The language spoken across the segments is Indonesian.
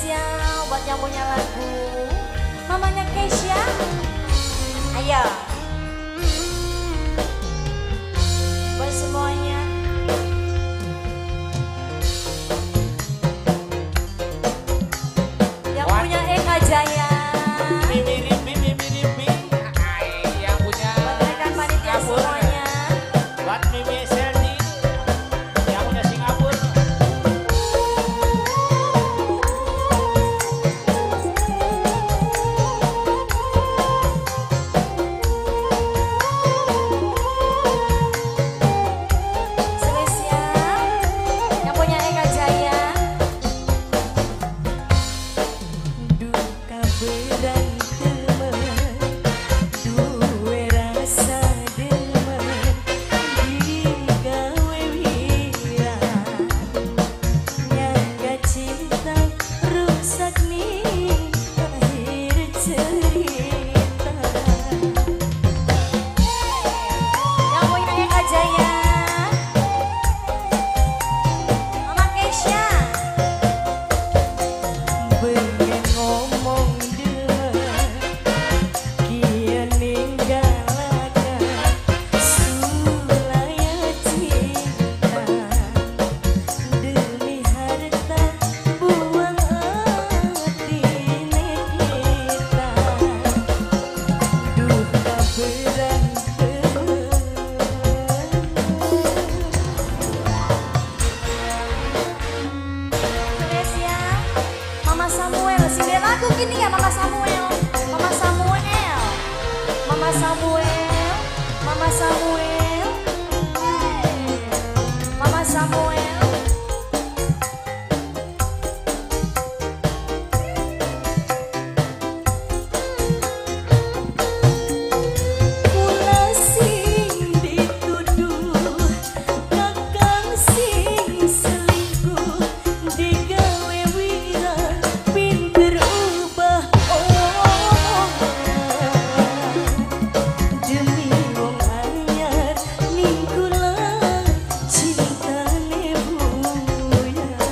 Spesial buat yang punya lagu mamanya Keisha. Ayo buat semuanya. Yang punya Eka Jaya, yang punya buat rekan panitia semuanya. buat Mimi Seldi yang punya Singapura. Spesial yang punya Eka Jaya. Duka berantem duwe rasa demen digawe wiran nyangga cinta rusak nih akhir cerita. Yang punya Eka Jaya, Mama Keisha. Pengen ngomong demen kieu ninggalakan sulaya cinta demi harta buang atine kita. Duka berantem Spesial Mama Samuel, si lagu gini ya Mama Samuel, Mama Samuel, Mama Samuel, Mama Samuel, Mama Samuel. Kula sing dituduh kakang sing selingkuh digawe wira pinter ubah demi wong anyar ning kula cintane buyar.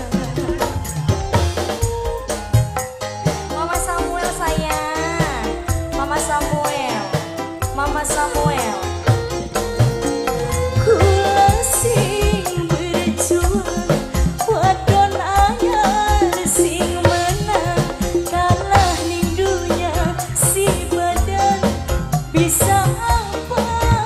Mama Samuel sayang, Mama Samuel, Mama Samuel. Kula sing berjuang wadon anyar sing menang kalah ning dunya si badan bisa apa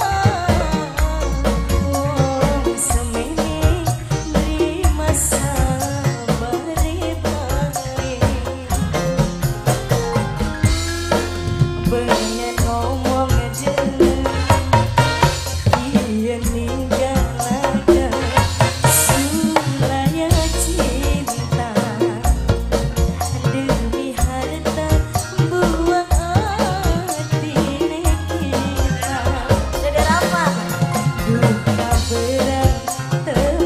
wong semene nerima sabare bae. Pengen ngomong demen kieu ninggalakan sulaya cinta demi harta buang atine kita. Dede Rafa, Duka berantem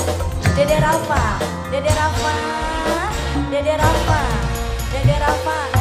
Dede Rafa, Dede Rafa, Dede Rafa, Dede Rafa.